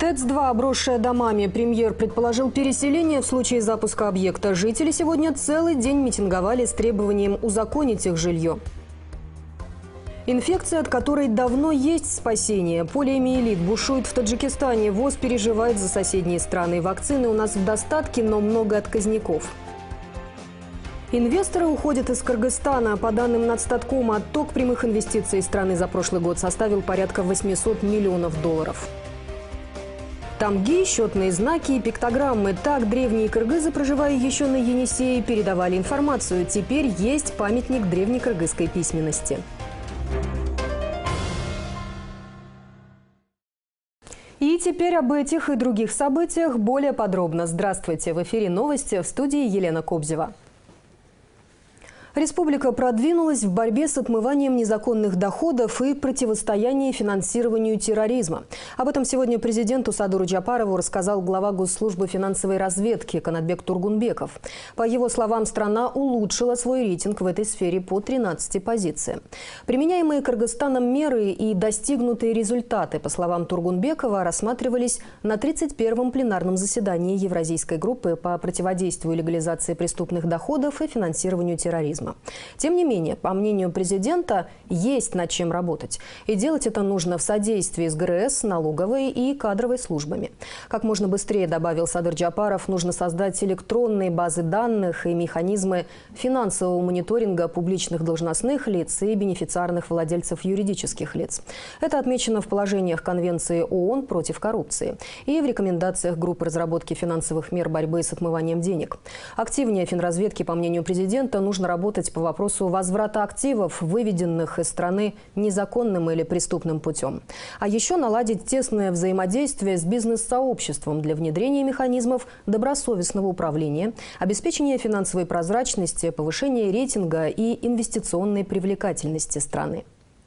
ТЭЦ-2, обросшая домами. Премьер предположил переселение в случае запуска объекта. Жители сегодня целый день митинговали с требованием узаконить их жилье. Инфекция, от которой давно есть спасение. Полиомиелит бушует в Таджикистане. ВОЗ переживает за соседние страны. Вакцины у нас в достатке, но много отказников. Инвесторы уходят из Кыргызстана. По данным Нацстаткома, отток прямых инвестиций из страны за прошлый год составил порядка 800 миллионов долларов. Тамги, счетные знаки и пиктограммы. Так древние кыргызы, проживая еще на Енисее, передавали информацию. Теперь есть памятник древнекыргызской письменности. И теперь об этих и других событиях более подробно. Здравствуйте! В эфире новости, в студии Елена Кобзева. Республика продвинулась в борьбе с отмыванием незаконных доходов и противостоянии финансированию терроризма. Об этом сегодня президенту Садыру Джапарову рассказал глава Госслужбы финансовой разведки Канатбек Тургунбеков. По его словам, страна улучшила свой рейтинг в этой сфере по 13 позициям. Применяемые Кыргызстаном меры и достигнутые результаты, по словам Тургунбекова, рассматривались на 31-м пленарном заседании Евразийской группы по противодействию легализации преступных доходов и финансированию терроризма. Тем не менее, по мнению президента, есть над чем работать. И делать это нужно в содействии с ГРС, налоговой и кадровой службами. Как можно быстрее, добавил Садыр Джапаров, нужно создать электронные базы данных и механизмы финансового мониторинга публичных должностных лиц и бенефициарных владельцев юридических лиц. Это отмечено в положениях Конвенции ООН против коррупции и в рекомендациях группы разработки финансовых мер борьбы с отмыванием денег. Активнее финразведке, по мнению президента, нужно работать по вопросу возврата активов, выведенных из страны незаконным или преступным путем. А еще наладить тесное взаимодействие с бизнес-сообществом для внедрения механизмов добросовестного управления, обеспечения финансовой прозрачности, повышения рейтинга и инвестиционной привлекательности страны.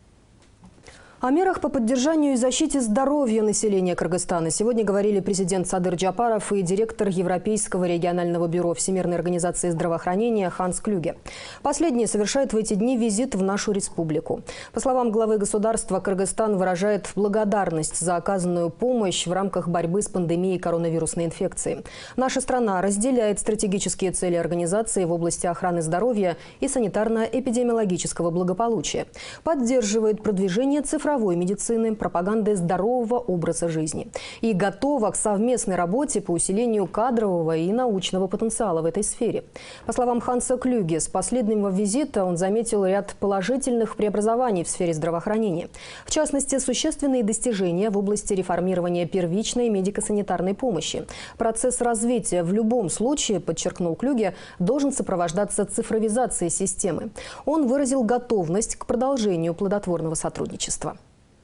О мерах по поддержанию и защите здоровья населения Кыргызстана сегодня говорили президент Садыр Джапаров и директор Европейского регионального бюро Всемирной организации здравоохранения Ханс Клюге. Последний совершает в эти дни визит в нашу республику. По словам главы государства, Кыргызстан выражает благодарность за оказанную помощь в рамках борьбы с пандемией коронавирусной инфекции. Наша страна разделяет стратегические цели организации в области охраны здоровья и санитарно-эпидемиологического благополучия, поддерживает продвижение цифровой медицины, пропаганды здорового образа жизни и готова к совместной работе по усилению кадрового и научного потенциала в этой сфере. По словам Ханса Клюге, с последнего визита он заметил ряд положительных преобразований в сфере здравоохранения. В частности, существенные достижения в области реформирования первичной медико-санитарной помощи. Процесс развития в любом случае, подчеркнул Клюге, должен сопровождаться цифровизацией системы. Он выразил готовность к продолжению плодотворного сотрудничества.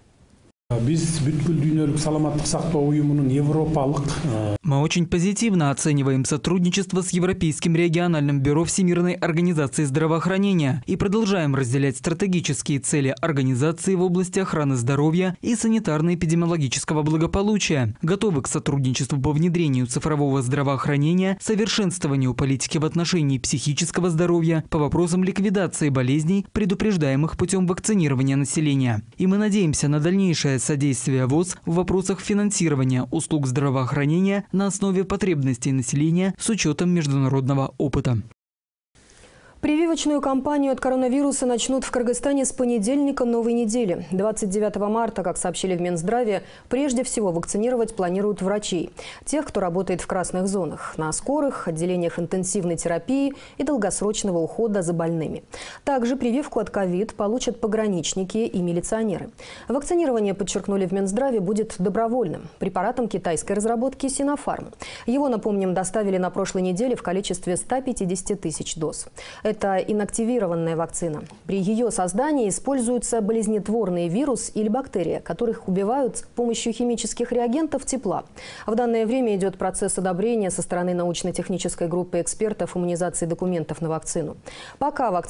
Мы очень позитивно оцениваем сотрудничество с Европейским региональным бюро Всемирной организации здравоохранения и продолжаем разделять стратегические цели организации в области охраны здоровья и санитарно-эпидемиологического благополучия. Готовы к сотрудничеству по внедрению цифрового здравоохранения, совершенствованию политики в отношении психического здоровья, по вопросам ликвидации болезней, предупреждаемых путем вакцинирования населения. И мы надеемся на дальнейшее содействие ВОЗ в вопросах финансирования услуг здравоохранения на основе потребностей населения с учетом международного опыта. Прививочную кампанию от коронавируса начнут в Кыргызстане с понедельника новой недели. 29 марта, как сообщили в Минздраве, прежде всего вакцинировать планируют врачей. Тех, кто работает в красных зонах, на скорых, отделениях интенсивной терапии и долгосрочного ухода за больными. Также прививку от ковид получат пограничники и милиционеры. Вакцинирование, подчеркнули в Минздраве, будет добровольным. Препаратом китайской разработки Sinopharm. Его, напомним, доставили на прошлой неделе в количестве 150 тысяч доз. Это инактивированная вакцина. При ее создании используются болезнетворный вирус или бактерия, которых убивают с помощью химических реагентов тепла. В данное время идет процесс одобрения со стороны научно-технической группы экспертов иммунизации документов на вакцину. Пока вакцину доставляют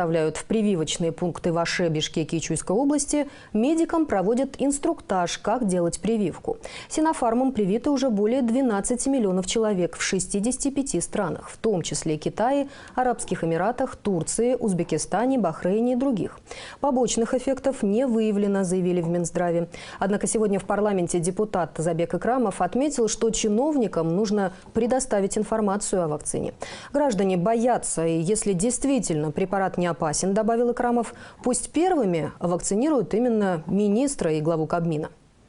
доставляют в прививочные пункты в Аше, Бишкеке и Чуйской области, медикам проводят инструктаж, как делать прививку. Синофармом привиты уже более 12 миллионов человек в 65 странах, в том числе Китае, Арабских Эмиратах, Турции, Узбекистане, Бахрейне и других. Побочных эффектов не выявлено, заявили в Минздраве. Однако сегодня в парламенте депутат Забек Икрамов отметил, что чиновникам нужно предоставить информацию о вакцине. Граждане боятся, и если действительно препарат не опасен, добавил Икрамов, пусть первыми вакцинируют именно министра и главу Кабмина.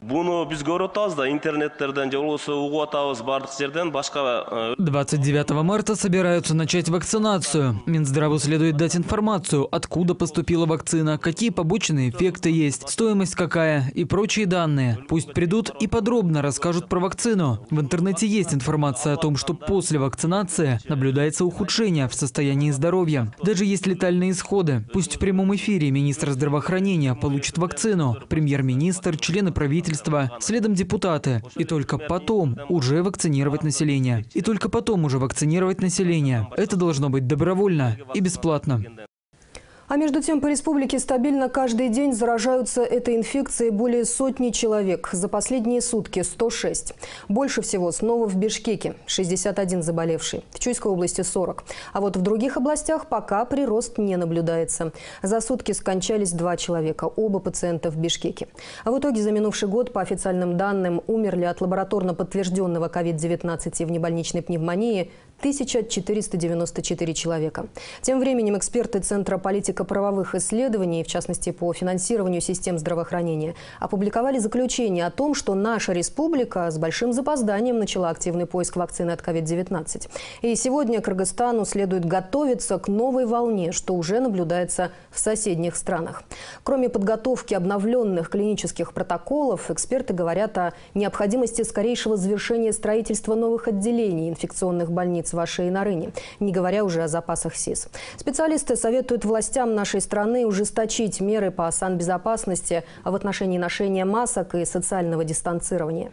29 марта собираются начать вакцинацию. Минздраву следует дать информацию, откуда поступила вакцина, какие побочные эффекты есть, стоимость какая и прочие данные. Пусть придут и подробно расскажут про вакцину. В интернете есть информация о том, что после вакцинации наблюдается ухудшение в состоянии здоровья. Даже есть летальные исходы. Пусть в прямом эфире министр здравоохранения получит вакцину, премьер-министр, члены правительства, следом депутаты. И только потом уже вакцинировать население. Это должно быть добровольно и бесплатно. А между тем по республике стабильно каждый день заражаются этой инфекцией более сотни человек. За последние сутки 106. Больше всего снова в Бишкеке – 61 заболевший. В Чуйской области – 40. А вот в других областях пока прирост не наблюдается. За сутки скончались 2 человека, оба пациента в Бишкеке. А в итоге за минувший год, по официальным данным, умерли от лабораторно подтвержденного COVID-19 и внебольничной пневмонии 1494 человека. Тем временем эксперты Центра политико-правовых исследований, в частности по финансированию систем здравоохранения, опубликовали заключение о том, что наша республика с большим запозданием начала активный поиск вакцины от COVID-19. И сегодня Кыргызстану следует готовиться к новой волне, что уже наблюдается в соседних странах. Кроме подготовки обновленных клинических протоколов, эксперты говорят о необходимости скорейшего завершения строительства новых отделений инфекционных больниц в Аше и Нарыне, не говоря уже о запасах СИЗ. Специалисты советуют властям нашей страны ужесточить меры по санбезопасности в отношении ношения масок и социального дистанцирования.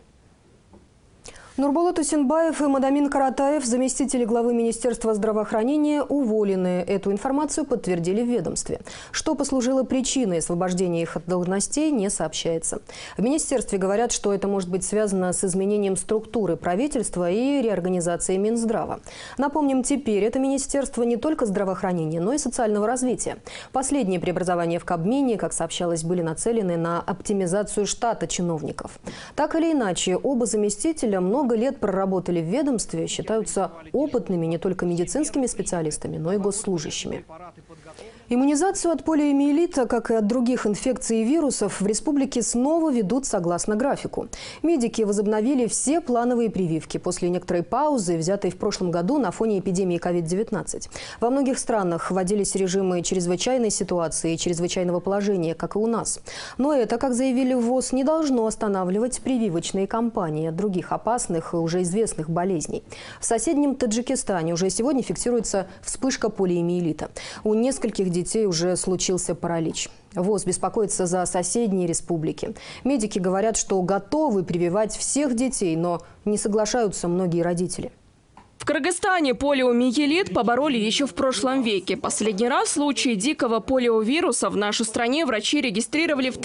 Нурболат Усенбаев и Мадамин Каратаев, заместители главы Министерства здравоохранения, уволены. Эту информацию подтвердили в ведомстве. Что послужило причиной освобождения их от должностей, не сообщается. В министерстве говорят, что это может быть связано с изменением структуры правительства и реорганизацией Минздрава. Напомним, теперь это министерство не только здравоохранения, но и социального развития. Последние преобразования в Кабмине, как сообщалось, были нацелены на оптимизацию штата чиновников. Так или иначе, оба заместителя много лет проработали в ведомстве, считаются опытными не только медицинскими специалистами, но и госслужащими. Иммунизацию от полиомиелита, как и от других инфекций и вирусов, в республике снова ведут согласно графику. Медики возобновили все плановые прививки после некоторой паузы, взятой в прошлом году на фоне эпидемии COVID-19. Во многих странах вводились режимы чрезвычайной ситуации и чрезвычайного положения, как и у нас. Но это, как заявили в ВОЗ, не должно останавливать прививочные кампании от других опасных и уже известных болезней. В соседнем Таджикистане уже сегодня фиксируется вспышка полиомиелита. У нескольких детей уже случился паралич. ВОЗ беспокоится за соседние республики. Медики говорят, что готовы прививать всех детей, но не соглашаются многие родители. В Кыргызстане полиомиелит побороли еще в прошлом веке. Последний раз случаи дикого полиовируса в нашей стране врачи регистрировали в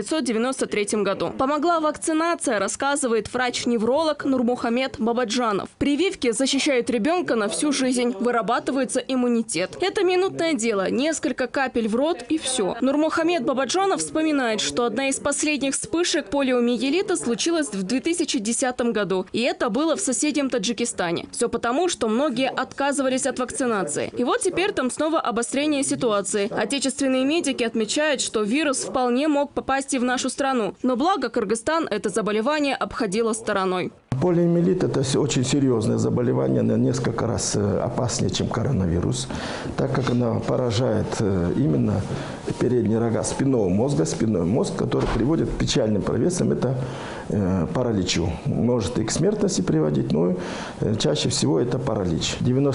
1993 году. Помогла вакцинация, рассказывает врач-невролог Нурмухамед Бабаджанов. Прививки защищают ребенка на всю жизнь. Вырабатывается иммунитет. Это минутное дело. Несколько капель в рот и все. Нурмухамед Бабаджанов вспоминает, что одна из последних вспышек полиомиелита случилась в 2010 году. И это было в соседнем Таджикистане. Все потому, что многие отказывались от вакцинации. И вот теперь там снова обострение ситуации. Отечественные медики отмечают, что вирус вполне мог попасть и в нашу страну. Но благо Кыргызстан это заболевание обходило стороной. Полиомиелит – это очень серьезное заболевание, на несколько раз опаснее, чем коронавирус, так как она поражает именно передние рога спинного мозга, спинной мозг, который приводит к печальным провесам, это параличу. Может и к смертности приводить, но чаще всего это паралич.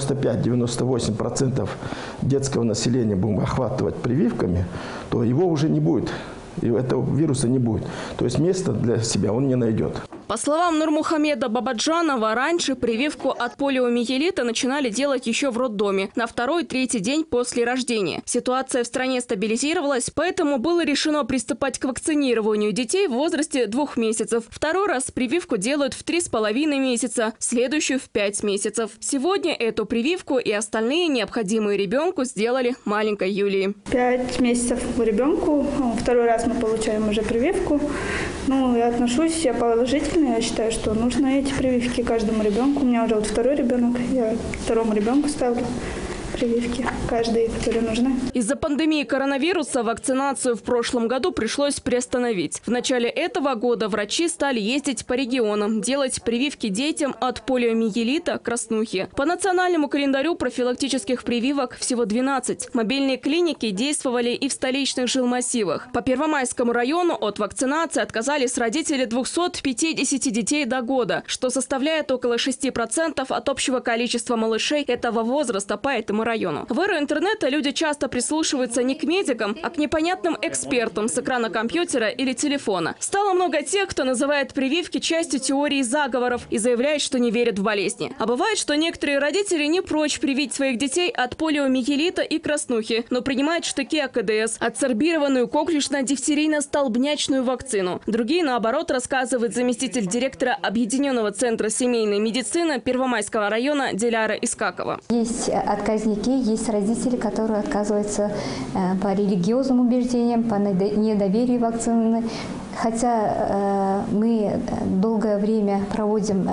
95-98% детского населения будем охватывать прививками, то его уже не будет, и этого вируса не будет. То есть места для себя он не найдет. По словам Нурмухамеда Бабаджанова, раньше прививку от полиомиелита начинали делать еще в роддоме, на 2-3 день после рождения. Ситуация в стране стабилизировалась, поэтому было решено приступать к вакцинированию детей в возрасте 2 месяцев. Второй раз прививку делают в 3,5 месяца, следующую в 5 месяцев. Сегодня эту прививку и остальные необходимые ребенку сделали маленькой Юлии. 5 месяцев ребенку, второй раз мы получаем уже прививку. Я отношусь положительно, я считаю, что нужны эти прививки каждому ребенку. У меня уже второй ребенок, я второму ребенку ставлю прививки, каждые, которые нужны. Из-за пандемии коронавируса вакцинацию в прошлом году пришлось приостановить. В начале этого года врачи стали ездить по регионам, делать прививки детям от полиомиелита, краснухи. По национальному календарю профилактических прививок всего 12. Мобильные клиники действовали и в столичных жилмассивах. По Первомайскому району от вакцинации отказались родители 250 детей до года, что составляет около 6% от общего количества малышей этого возраста по этому району. В эру интернета люди часто прислушиваются не к медикам, а к непонятным экспертам с экрана компьютера или телефона. Стало много тех, кто называет прививки частью теории заговоров и заявляет, что не верят в болезни. А бывает, что некоторые родители не прочь привить своих детей от полиомиелита и краснухи, но принимают штыки АКДС, адсорбированную коклюшно-дифтерийно-столбнячную вакцину. Другие, наоборот, рассказывает заместитель директора Объединенного центра семейной медицины Первомайского района Диляра Искакова. Есть отказники, есть родители, которые отказываются по религиозным убеждениям, по недоверию вакцины. Хотя мы долгое время проводим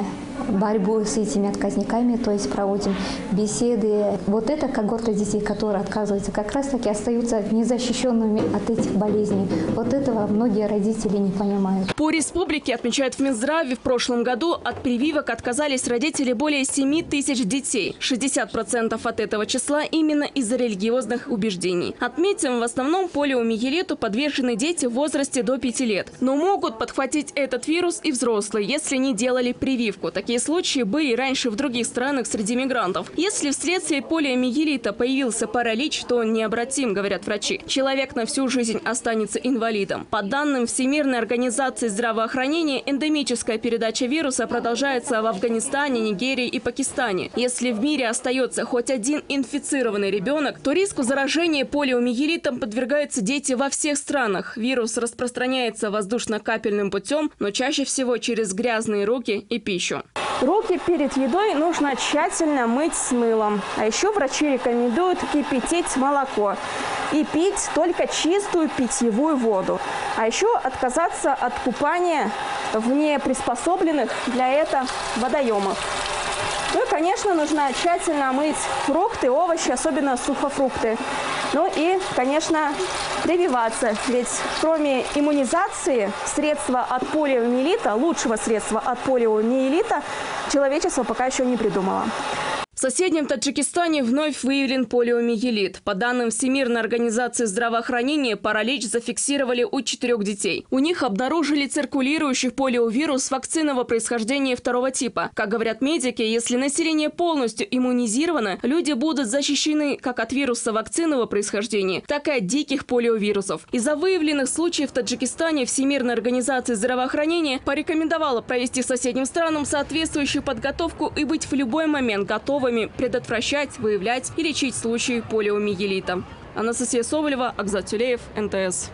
борьбу с этими отказниками, то есть проводим беседы. Вот эта когорта детей, которые отказываются, как раз-таки остаются незащищенными от этих болезней. Вот этого многие родители не понимают. По республике, отмечают в Минздраве, в прошлом году от прививок отказались родители более 7 тысяч детей. 60% от этого числа именно из-за религиозных убеждений. Отметим, в основном полиомиелиту подвержены дети в возрасте до 5 лет. Но могут подхватить этот вирус и взрослые, если не делали прививку. Такие случаи были раньше в других странах среди мигрантов. Если вследствие полиомиелита появился паралич, то он необратим, говорят врачи. Человек на всю жизнь останется инвалидом. По данным Всемирной организации здравоохранения, эндемическая передача вируса продолжается в Афганистане, Нигерии и Пакистане. Если в мире остается хоть один инфицированный ребенок, то риску заражения полиомиелитом подвергаются дети во всех странах. Вирус распространяется воздушно-капельным путем, но чаще всего через грязные руки и пищу. Руки перед едой нужно тщательно мыть с мылом. А еще врачи рекомендуют кипятить молоко и пить только чистую питьевую воду. А еще отказаться от купания в неприспособленных для этого водоемах. Ну и, конечно, нужно тщательно мыть фрукты, овощи, особенно сухофрукты. Ну и, конечно, прививаться. Ведь кроме иммунизации, средства от полиомиелита, лучшего средства от полиомиелита, человечество пока еще не придумало. В соседнем Таджикистане вновь выявлен полиомиелит. По данным Всемирной организации здравоохранения, паралич зафиксировали у 4 детей. У них обнаружили циркулирующий полиовирус вакцинного происхождения 2-го типа. Как говорят медики, если население полностью иммунизировано, люди будут защищены как от вируса вакцинного происхождения, так и от диких полиовирусов. Из-за выявленных случаев в Таджикистане Всемирная организация здравоохранения порекомендовала провести соседним странам соответствующую подготовку и быть в любой момент готовыми предотвращать, выявлять и лечить случаи полиомиелита. Анастасия Соболева, Акзат Тюлеев, НТС.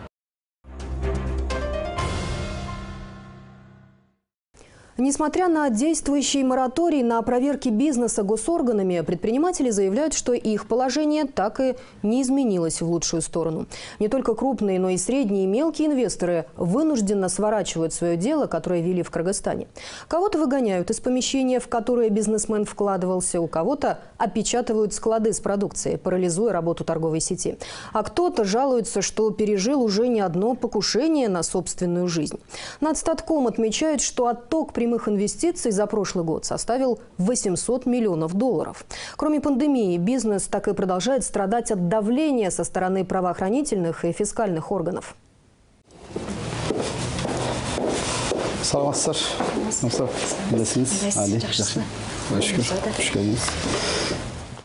Несмотря на действующий мораторий на проверки бизнеса госорганами, предприниматели заявляют, что их положение так и не изменилось в лучшую сторону. Не только крупные, но и средние и мелкие инвесторы вынужденно сворачивают свое дело, которое вели в Кыргызстане. Кого-то выгоняют из помещения, в которое бизнесмен вкладывался, у кого-то опечатывают склады с продукцией, парализуя работу торговой сети. А кто-то жалуется, что пережил уже не одно покушение на собственную жизнь. Нацстатком отмечает, что отток прямых инвестиций за прошлый год составил $800 миллионов. Кроме пандемии, бизнес так и продолжает страдать от давления со стороны правоохранительных и фискальных органов.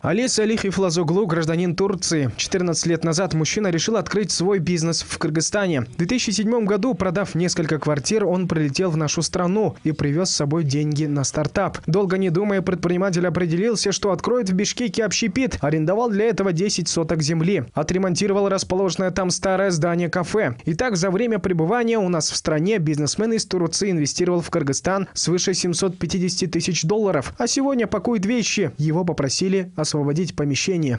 Али Салих Ифлазоглу – гражданин Турции. 14 лет назад мужчина решил открыть свой бизнес в Кыргызстане. В 2007 году, продав несколько квартир, он прилетел в нашу страну и привез с собой деньги на стартап. Долго не думая, предприниматель определился, что откроет в Бишкеке общепит. Арендовал для этого 10 соток земли. Отремонтировал расположенное там старое здание кафе. И так за время пребывания у нас в стране бизнесмен из Турции инвестировал в Кыргызстан свыше 750 тысяч долларов. А сегодня пакует вещи. Его попросили освободить помещение.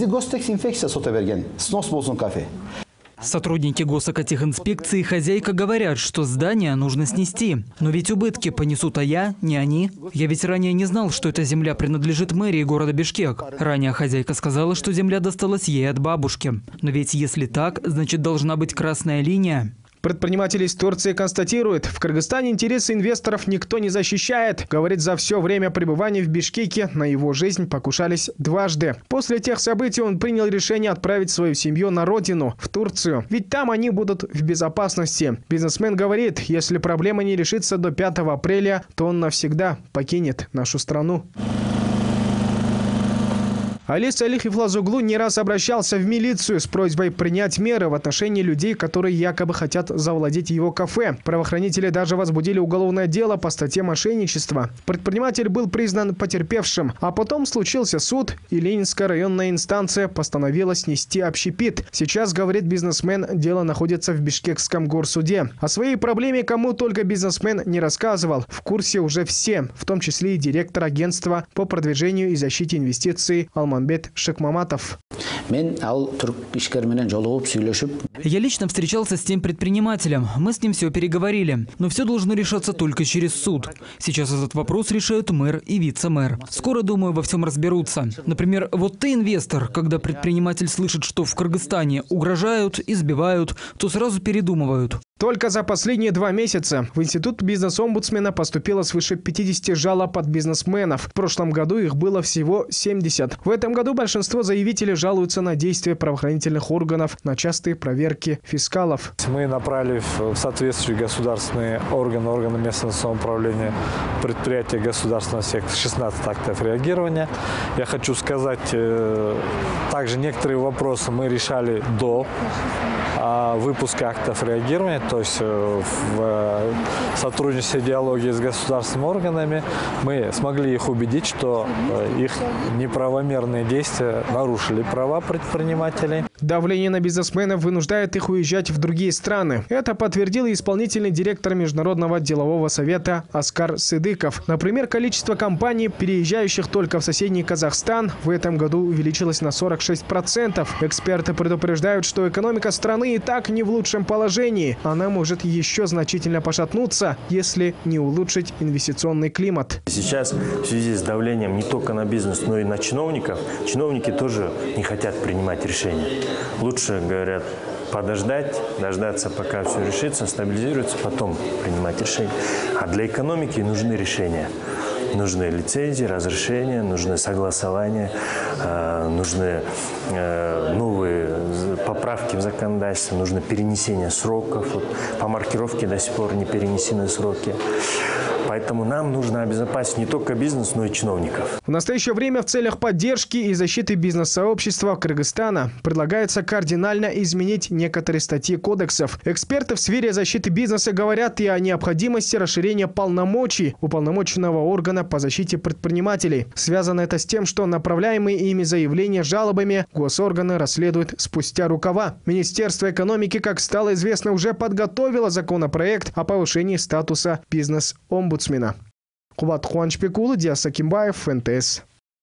Сотрудники госэкотехинспекции и хозяйка говорят, что здание нужно снести. Но ведь убытки понесут я, не они. Я ведь ранее не знал, что эта земля принадлежит мэрии города Бишкек. Ранее хозяйка сказала, что земля досталась ей от бабушки. Но ведь если так, значит должна быть красная линия. Предприниматели из Турции констатируют, в Кыргызстане интересы инвесторов никто не защищает. Говорит, за все время пребывания в Бишкеке на его жизнь покушались дважды. После тех событий он принял решение отправить свою семью на родину, в Турцию. Ведь там они будут в безопасности. Бизнесмен говорит, если проблема не решится до 5 апреля, то он навсегда покинет нашу страну. Али Салих Ифлазоглу не раз обращался в милицию с просьбой принять меры в отношении людей, которые якобы хотят завладеть его кафе. Правоохранители даже возбудили уголовное дело по статье мошенничества. Предприниматель был признан потерпевшим, а потом случился суд, и Ленинская районная инстанция постановила снести общепит. Сейчас, говорит бизнесмен, дело находится в Бишкекском горсуде. О своей проблеме кому только бизнесмен не рассказывал. В курсе уже все, в том числе и директор агентства по продвижению и защите инвестиций Алманбет Шекмаматов. Я лично встречался с тем предпринимателем. Мы с ним все переговорили. Но все должно решаться только через суд. Сейчас этот вопрос решают мэр и вице-мэр. Скоро, думаю, во всем разберутся. Например, вот ты инвестор. Когда предприниматель слышит, что в Кыргызстане угрожают, избивают, то сразу передумывают. Только за последние 2 месяца в Институт бизнес-омбудсмена поступило свыше 50 жалоб от бизнесменов. В прошлом году их было всего 70. В этом году большинство заявителей жалуются на действия правоохранительных органов, на частые проверки фискалов. Мы направили в соответствующие государственные органы местного самоуправления, предприятия государственного сектора 16 актов реагирования. Я хочу сказать, также некоторые вопросы мы решали до выпуска актов реагирования, то есть в сотрудничестве и диалоге с государственными органами мы смогли их убедить, что их неправомерные действия нарушили права предпринимателей. Давление на бизнесменов вынуждает их уезжать в другие страны. Это подтвердил и исполнительный директор Международного делового совета Аскар Сыдыков. Например, количество компаний, переезжающих только в соседний Казахстан, в этом году увеличилось на 46%. Эксперты предупреждают, что экономика страны и так не в лучшем положении. Она может еще значительно пошатнуться, если не улучшить инвестиционный климат. Сейчас в связи с давлением не только на бизнес, но и на чиновников, чиновники тоже не хотят принимать решения. Лучше, говорят, подождать, дождаться, пока все решится, стабилизируется, потом принимать решения. А для экономики нужны решения. Нужны лицензии, разрешения, нужны согласования, нужны новые поправки в законодательство, нужно перенесение сроков. Вот по маркировке до сих пор не перенесены сроки. Поэтому нам нужно обезопасить не только бизнес, но и чиновников. В настоящее время в целях поддержки и защиты бизнес-сообщества Кыргызстана предлагается кардинально изменить некоторые статьи кодексов. Эксперты в сфере защиты бизнеса говорят и о необходимости расширения полномочий уполномоченного органа по защите предпринимателей. Связано это с тем, что направляемые ими заявления жалобами госорганы расследуют спустя рукава. Министерство экономики, как стало известно, уже подготовило законопроект о повышении статуса бизнес-омбудсмена. Кубат Хуанчпекулы, Диас Акимбаев, НТС.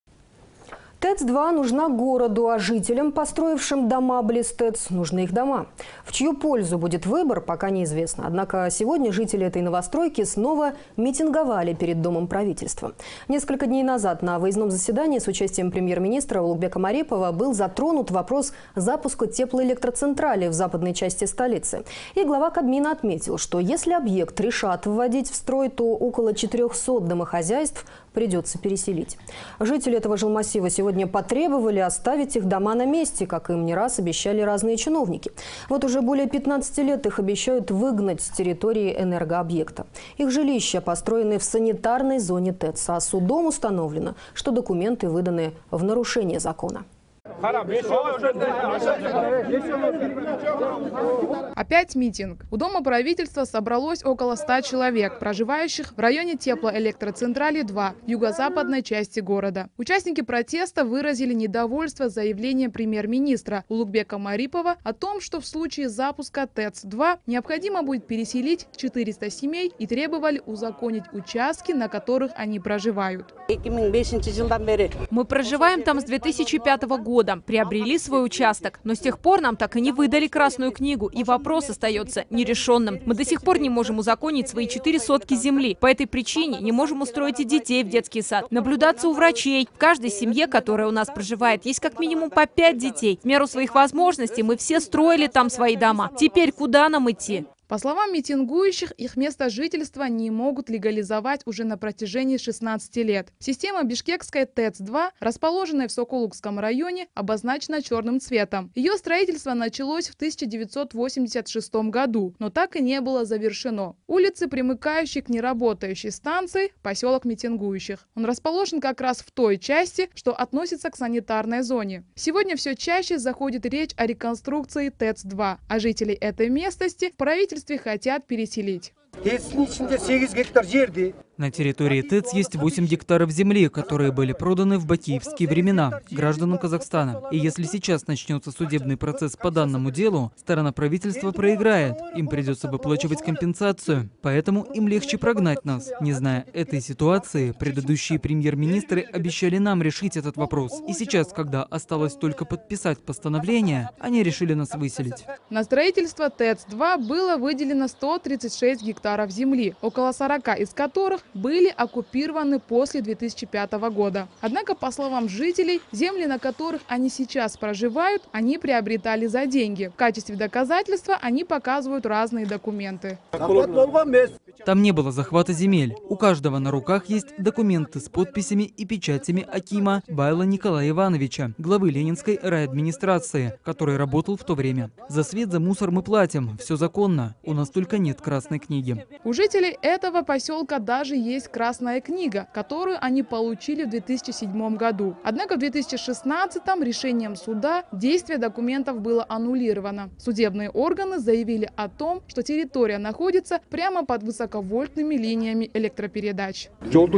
ТЭЦ-2 нужна городу, а жителям, построившим дома близ ТЭЦ, нужны их дома. В чью пользу будет выбор, пока неизвестно. Однако сегодня жители этой новостройки снова митинговали перед Домом правительства. Несколько дней назад на выездном заседании с участием премьер-министра Улугбека Марипова был затронут вопрос запуска теплоэлектроцентрали в западной части столицы. И глава Кабмина отметил, что если объект решат вводить в строй, то около 400 домохозяйств придется переселить. Жители этого жилмассива сегодня потребовали оставить их дома на месте, как им не раз обещали разные чиновники. Вот уже более 15 лет их обещают выгнать с территории энергообъекта. Их жилища построены в санитарной зоне ТЭЦ, а судом установлено, что документы выданы в нарушение закона. Опять митинг. У Дома правительства собралось около 100 человек, проживающих в районе теплоэлектроцентрали 2 в юго-западной части города. Участники протеста выразили недовольство заявлением премьер-министра Улугбека Марипова о том, что в случае запуска ТЭЦ-2 необходимо будет переселить 400 семей и требовали узаконить участки, на которых они проживают. Мы проживаем там с 2005 года, приобрели свой участок, но с тех пор нам так и не выдали Красную книгу, и вопрос остается нерешенным. Мы до сих пор не можем узаконить свои 4 сотки земли. По этой причине не можем устроить и детей в детский сад, наблюдаться у врачей. В каждой семье, которая у нас проживает, есть как минимум по 5 детей. В меру своих возможностей мы все строили там свои дома. Теперь куда нам идти? По словам митингующих, их место жительства не могут легализовать уже на протяжении 16 лет. Система бишкекской ТЭЦ-2, расположенная в Сокулукском районе, обозначена черным цветом. Ее строительство началось в 1986 году, но так и не было завершено. Улицы, примыкающие к неработающей станции, поселок митингующих. Он расположен как раз в той части, что относится к санитарной зоне. Сегодня все чаще заходит речь о реконструкции ТЭЦ-2, а жителей этой местности в правительстве хотят переселить. На территории ТЭЦ есть 8 гектаров земли, которые были проданы в бакиевские времена гражданам Казахстана. И если сейчас начнется судебный процесс по данному делу, сторона правительства проиграет. Им придется выплачивать компенсацию. Поэтому им легче прогнать нас. Не зная этой ситуации, предыдущие премьер-министры обещали нам решить этот вопрос. И сейчас, когда осталось только подписать постановление, они решили нас выселить. На строительство ТЭЦ-2 было выделено 136 гектаров земли, около 40 из которых были оккупированы после 2005 года. Однако, по словам жителей, земли, на которых они сейчас проживают, они приобретали за деньги. В качестве доказательства они показывают разные документы. Там не было захвата земель. У каждого на руках есть документы с подписями и печатями акима Байла Николая Ивановича, главы Ленинской райадминистрации, который работал в то время. За свет, за мусор мы платим. Все законно. У нас только нет красной книги. У жителей этого поселка даже есть красная книга, которую они получили в 2007 году. Однако в 2016 решением суда действие документов было аннулировано. Судебные органы заявили о том, что территория находится прямо под высоковольтными линиями электропередач.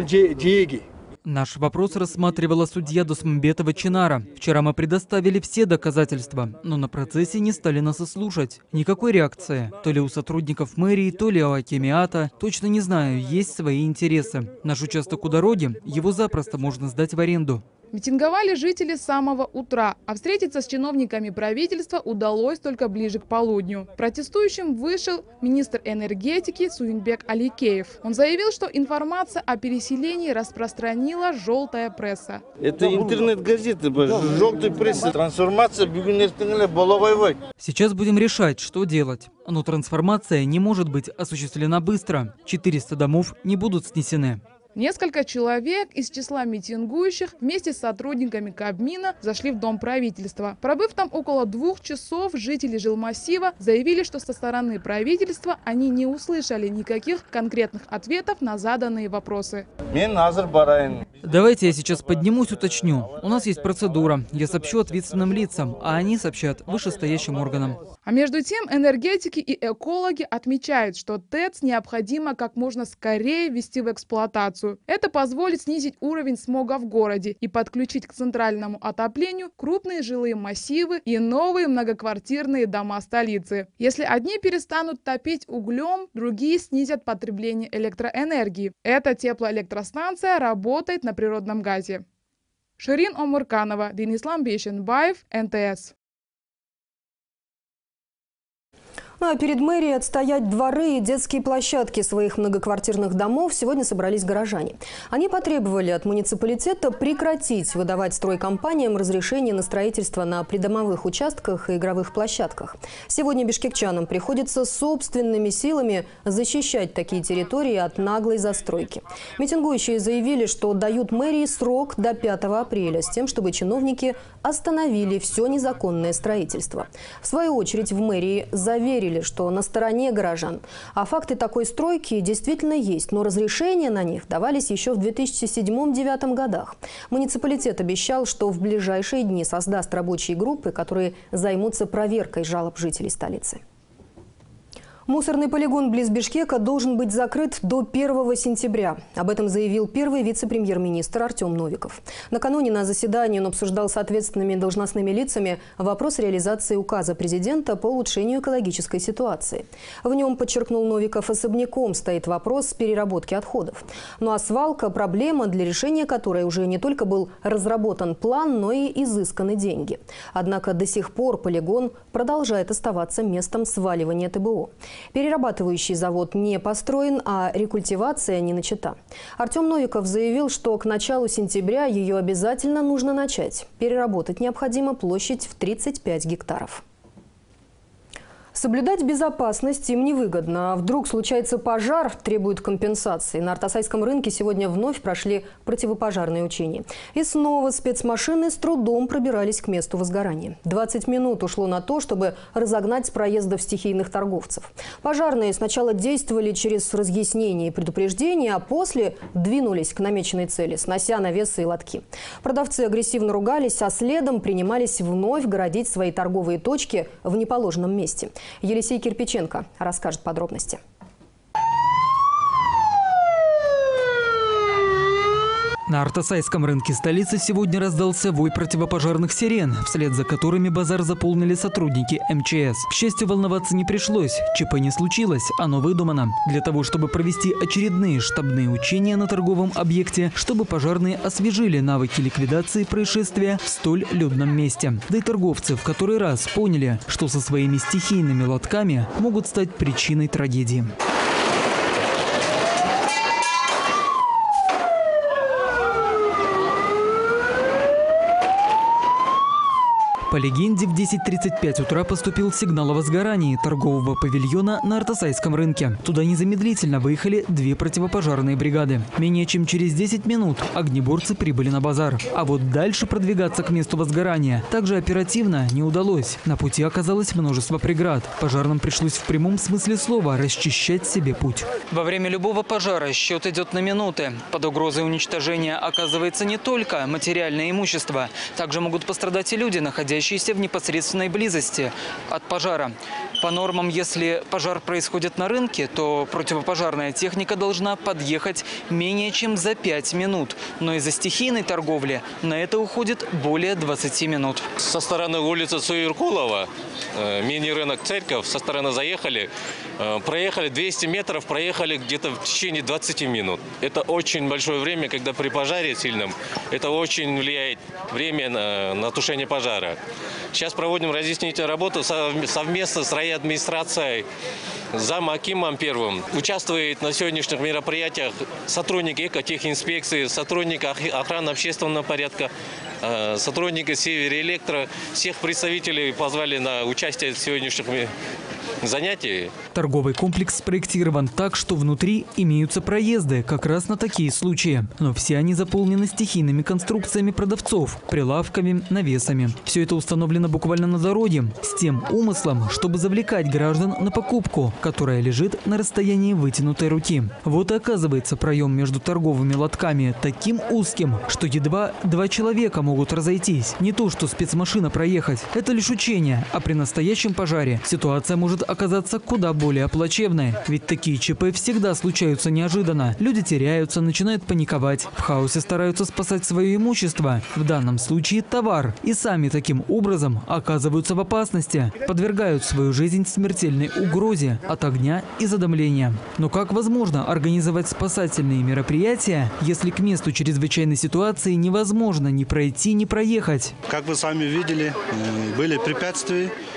Наш вопрос рассматривала судья Досмамбетова Чинара. Вчера мы предоставили все доказательства, но на процессе не стали нас и слушать. Никакой реакции. То ли у сотрудников мэрии, то ли у акимиата. Точно не знаю, есть свои интересы. Наш участок у дороги, его запросто можно сдать в аренду. Митинговали жители с самого утра, а встретиться с чиновниками правительства удалось только ближе к полудню. Протестующим вышел министр энергетики Суинбек Аликеев. Он заявил, что информация о переселении распространила желтая пресса. Это интернет-газеты, желтая пресса, трансформация. Сейчас будем решать, что делать. Но трансформация не может быть осуществлена быстро. 400 домов не будут снесены. Несколько человек из числа митингующих вместе с сотрудниками Кабмина зашли в Дом правительства. Пробыв там около 2 часов, жители жилмассива заявили, что со стороны правительства они не услышали никаких конкретных ответов на заданные вопросы. Давайте я сейчас поднимусь, уточню. У нас есть процедура. Я сообщу ответственным лицам, а они сообщат вышестоящим органам. А между тем энергетики и экологи отмечают, что ТЭЦ необходимо как можно скорее ввести в эксплуатацию. Это позволит снизить уровень смога в городе и подключить к центральному отоплению крупные жилые массивы и новые многоквартирные дома столицы. Если одни перестанут топить углем, другие снизят потребление электроэнергии. Эта теплоэлектростанция работает на природном газе. Ширин Омурканова, Денислам Бейшенбаев, НТС. Ну а перед мэрией отстоять дворы и детские площадки своих многоквартирных домов сегодня собрались горожане. Они потребовали от муниципалитета прекратить выдавать стройкомпаниям разрешение на строительство на придомовых участках и игровых площадках. Сегодня бишкекчанам приходится собственными силами защищать такие территории от наглой застройки. Митингующие заявили, что дают мэрии срок до 5 апреля с тем, чтобы чиновники остановили все незаконное строительство. В свою очередь в мэрии заверили, что на стороне горожан. А факты такой стройки действительно есть, но разрешения на них давались еще в 2007-2009 годах. Муниципалитет обещал, что в ближайшие дни создаст рабочие группы, которые займутся проверкой жалоб жителей столицы. Мусорный полигон близ Бишкека должен быть закрыт до 1 сентября. Об этом заявил первый вице-премьер-министр Артем Новиков. Накануне на заседании он обсуждал с ответственными должностными лицами вопрос реализации указа президента по улучшению экологической ситуации. В нем, подчеркнул Новиков, особняком стоит вопрос переработки отходов. Ну а свалка – проблема, для решения которой уже не только был разработан план, но и изысканы деньги. Однако до сих пор полигон продолжает оставаться местом сваливания ТБО. Перерабатывающий завод не построен, а рекультивация не начата. Артем Новиков заявил, что к началу сентября ее обязательно нужно начать. Переработать необходимо площадь в 35 гектаров. Соблюдать безопасность им невыгодно. А вдруг случается пожар, требует компенсации. На Артасайском рынке сегодня вновь прошли противопожарные учения. И снова спецмашины с трудом пробирались к месту возгорания. 20 минут ушло на то, чтобы разогнать с проездов стихийных торговцев. Пожарные сначала действовали через разъяснения и предупреждения, а после двинулись к намеченной цели, снося навесы и лотки. Продавцы агрессивно ругались, а следом принимались вновь городить свои торговые точки в неположенном месте. Елисей Кирпиченко расскажет подробности. На Артасайском рынке столицы сегодня раздался вой противопожарных сирен, вслед за которыми базар заполнили сотрудники МЧС. К счастью, волноваться не пришлось. ЧП не случилось, оно выдумано. Для того, чтобы провести очередные штабные учения на торговом объекте, чтобы пожарные освежили навыки ликвидации происшествия в столь людном месте. Да и торговцы в который раз поняли, что со своими стихийными лотками могут стать причиной трагедии. По легенде, в 10:35 утра поступил сигнал о возгорании торгового павильона на Артасайском рынке. Туда незамедлительно выехали 2 противопожарные бригады. Менее чем через 10 минут огнеборцы прибыли на базар. А вот дальше продвигаться к месту возгорания также оперативно не удалось. На пути оказалось множество преград. Пожарным пришлось в прямом смысле слова расчищать себе путь. Во время любого пожара счет идет на минуты. Под угрозой уничтожения оказывается не только материальное имущество. Также могут пострадать и люди, находящиеся в непосредственной близости от пожара. По нормам, если пожар происходит на рынке, то противопожарная техника должна подъехать менее чем за 5 минут. Но из-за стихийной торговли на это уходит более 20 минут. Со стороны улицы Суиркулова, мини-рынок Церковь, со стороны заехали, проехали 200 метров, проехали где-то в течение 20 минут. Это очень большое время, когда при пожаре сильном, это очень влияет время на тушение пожара. Сейчас проводим разъяснительную работу совместно с райадминистрацией, замакимом первым. Участвует на сегодняшних мероприятиях сотрудники экотехинспекции, сотрудники охраны общественного порядка, сотрудники Североэлектро. Всех представителей позвали на участие в сегодняшних занятий. Торговый комплекс спроектирован так, что внутри имеются проезды как раз на такие случаи. Но все они заполнены стихийными конструкциями продавцов, прилавками, навесами. Все это установлено буквально на дороге, с тем умыслом, чтобы завлекать граждан на покупку, которая лежит на расстоянии вытянутой руки. Вот и оказывается проем между торговыми лотками таким узким, что едва 2 человека могут разойтись. Не то что спецмашина проехать. Это лишь учение, а при настоящем пожаре ситуация может оказаться куда более плачевной. Ведь такие ЧП всегда случаются неожиданно. Люди теряются, начинают паниковать. В хаосе стараются спасать свое имущество, в данном случае товар. И сами таким образом оказываются в опасности. Подвергают свою жизнь смертельной угрозе от огня и задымления. Но как возможно организовать спасательные мероприятия, если к месту чрезвычайной ситуации невозможно ни пройти, ни проехать? Как вы сами видели, были препятствия.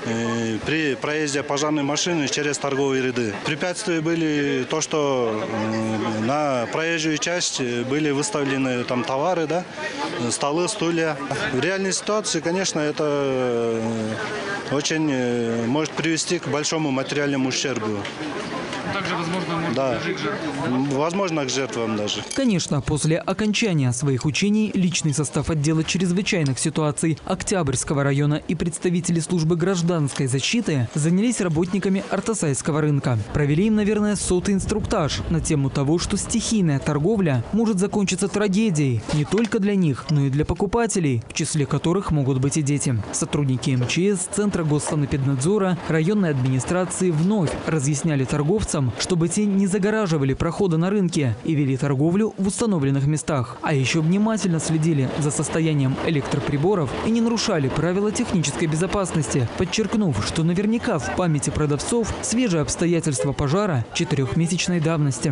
при проезде пожарной машины через торговые ряды. Препятствия были то, что на проезжую часть были выставлены там товары, да, столы, стулья. В реальной ситуации, конечно, это очень может привести к большому материальному ущербу. Также, возможно, может даже к жертвам. Возможно, к жертвам даже. Конечно, после окончания своих учений личный состав отдела чрезвычайных ситуаций Октябрьского района и представители службы гражданской защиты занялись работниками Артасайского рынка. Провели им, наверное, 100-й инструктаж на тему того, что стихийная торговля может закончиться трагедией не только для них, но и для покупателей, в числе которых могут быть и дети. Сотрудники МЧС, Центра госсанэпиднадзора, районной администрации вновь разъясняли торговцам, чтобы те не загораживали проходы на рынке и вели торговлю в установленных местах. А еще внимательно следили за состоянием электроприборов и не нарушали правила технической безопасности, подчеркнув, что наверняка в памяти продавцов свежие обстоятельства пожара 4-месячной давности.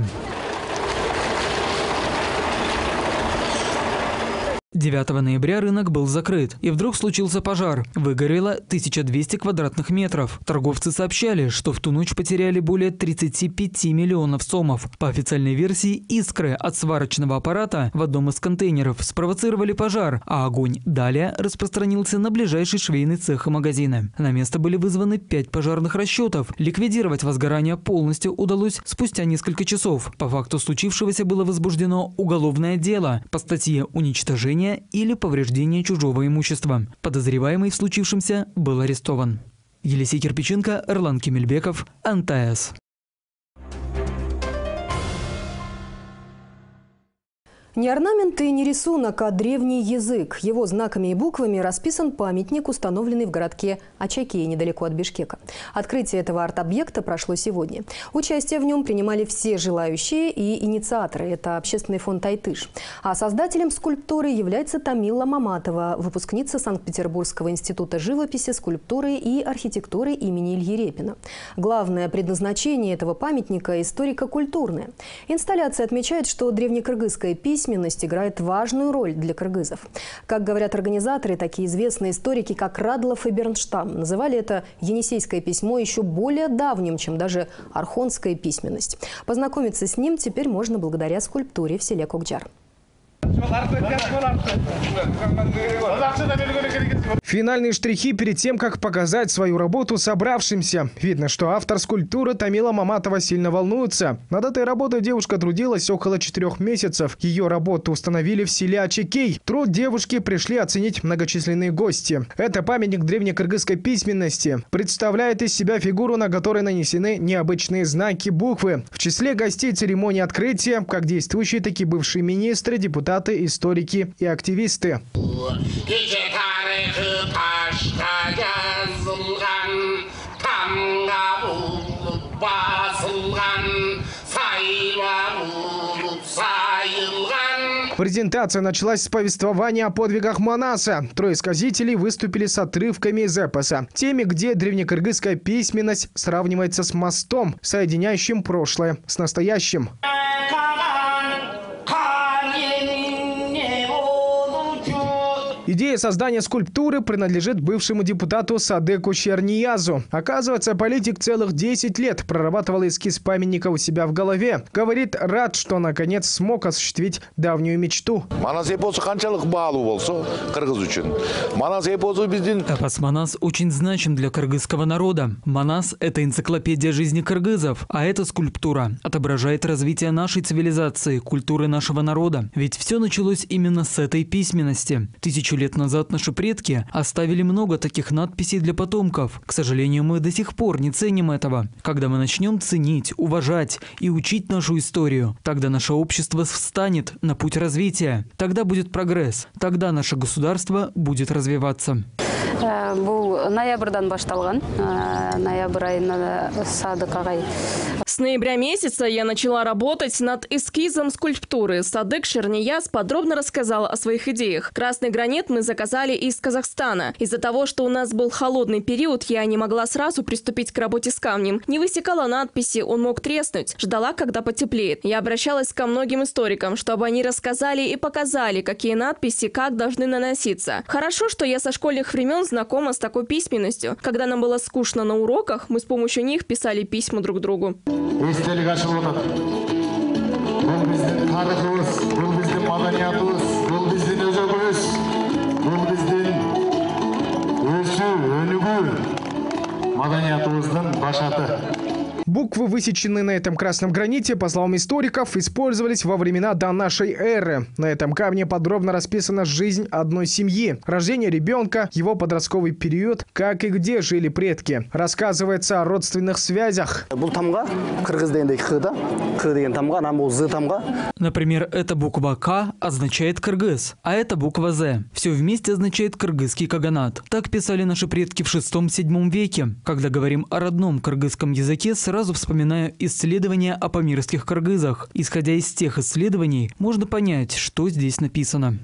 9 ноября рынок был закрыт, и вдруг случился пожар. Выгорело 1200 квадратных метров. Торговцы сообщали, что в ту ночь потеряли более 35 миллионов сомов. По официальной версии, искры от сварочного аппарата в одном из контейнеров спровоцировали пожар, а огонь далее распространился на ближайший швейный цех и магазины. На место были вызваны 5 пожарных расчетов. Ликвидировать возгорание полностью удалось спустя несколько часов. По факту случившегося было возбуждено уголовное дело по статье «Уничтожение или повреждение чужого имущества». Подозреваемый в случившемся был арестован. Елисей Кирпиченко, Эрлан Кемельбеков, НТС. Не орнамент и не рисунок, а древний язык. Его знаками и буквами расписан памятник, установленный в городке Очакей, недалеко от Бишкека. Открытие этого арт-объекта прошло сегодня. Участие в нем принимали все желающие и инициаторы. Это общественный фонд «Айтыш». А создателем скульптуры является Тамила Маматова, выпускница Санкт-Петербургского института живописи, скульптуры и архитектуры имени Ильи Репина. Главное предназначение этого памятника – историко-культурное. Инсталляция отмечает, что древнекыргызская письменность играет важную роль для кыргызов. Как говорят организаторы, такие известные историки, как Радлов и Бернштам, называли это енисейское письмо еще более давним, чем даже архонская письменность. Познакомиться с ним теперь можно благодаря скульптуре в селе Кокджар. Финальные штрихи перед тем, как показать свою работу собравшимся. Видно, что автор скульптуры Тамила Маматова сильно волнуется. Над этой работой девушка трудилась около 4 месяцев. Ее работу установили в селе Очакей. Труд девушки пришли оценить многочисленные гости. Это памятник древнекыргызской письменности. Представляет из себя фигуру, на которой нанесены необычные знаки, буквы. В числе гостей церемонии открытия как действующие, так и бывшие министры, депутаты, историки и активисты. Презентация началась с повествования о подвигах Манаса. 3 сказителей выступили с отрывками из эпоса. Теми, где древнекыргызская письменность сравнивается с мостом, соединяющим прошлое с настоящим. Идея создания скульптуры принадлежит бывшему депутату Садеку Черниязу. Оказывается, политик целых 10 лет прорабатывал эскиз памятника у себя в голове. Говорит, рад, что наконец смог осуществить давнюю мечту. Эпос Манас очень значим для кыргызского народа. Манас – это энциклопедия жизни кыргызов, а эта скульптура отображает развитие нашей цивилизации, культуры нашего народа. Ведь все началось именно с этой письменности. 1000 лет назад наши предки оставили много таких надписей для потомков. К сожалению, мы до сих пор не ценим этого. Когда мы начнем ценить, уважать и учить нашу историю, тогда наше общество встанет на путь развития. Тогда будет прогресс. Тогда наше государство будет развиваться. Бұл ноябрдан башталған, ноябрь айында Садык агай С ноября месяца я начала работать над эскизом скульптуры. Садык Шернияз подробно рассказал о своих идеях. Красный гранит мы заказали из Казахстана. Из-за того, что у нас был холодный период, я не могла сразу приступить к работе с камнем. Не высекала надписи, он мог треснуть. Ждала, когда потеплеет. Я обращалась ко многим историкам, чтобы они рассказали и показали, какие надписи как должны наноситься. Хорошо, что я со школьных времен знакома с такой письменностью. Когда нам было скучно на уроках, мы с помощью них писали письма друг другу. Естелік ашылып отыр. Бұл біздің тарихымыз, бұл біздің маданиятымыз, бұл біздің өзегіміз, бұл біздің өсу, өнігу маданиятымыздың башаты. Буквы, высеченные на этом красном граните, по словам историков, использовались во времена до нашей эры. На этом камне подробно расписана жизнь одной семьи, рождение ребенка, его подростковый период, как и где жили предки. Рассказывается о родственных связях. Например, эта буква «К» означает «кыргыз», а эта буква «З». Все вместе означает «кыргызский каганат». Так писали наши предки в VI-VII веке. Когда говорим о родном кыргызском языке, сразу вспоминаю исследования о памирских кыргызах. Исходя из тех исследований, можно понять, что здесь написано.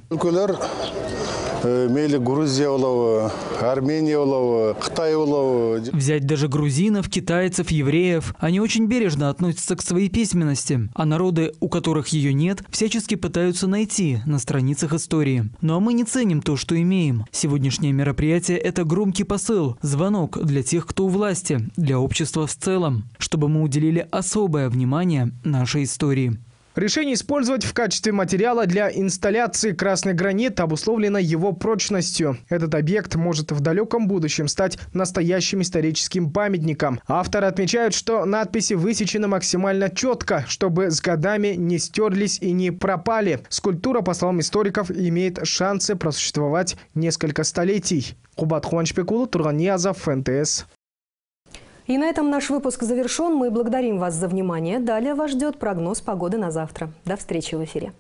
Взять даже грузинов, китайцев, евреев. Они очень бережно относятся к своей письменности, а народы, у которых ее нет, всячески пытаются найти на страницах истории. Ну а мы не ценим то, что имеем. Сегодняшнее мероприятие – это громкий посыл, звонок для тех, кто у власти, для общества в целом, чтобы мы уделили особое внимание нашей истории. Решение использовать в качестве материала для инсталляции красный гранит обусловлено его прочностью. Этот объект может в далеком будущем стать настоящим историческим памятником. Авторы отмечают, что надписи высечены максимально четко, чтобы с годами не стерлись и не пропали. Скульптура, по словам историков, имеет шансы просуществовать несколько столетий. Кубат Хуанчпекулу, Турган Ниязов, НТС. И на этом наш выпуск завершен. Мы благодарим вас за внимание. Далее вас ждет прогноз погоды на завтра. До встречи в эфире.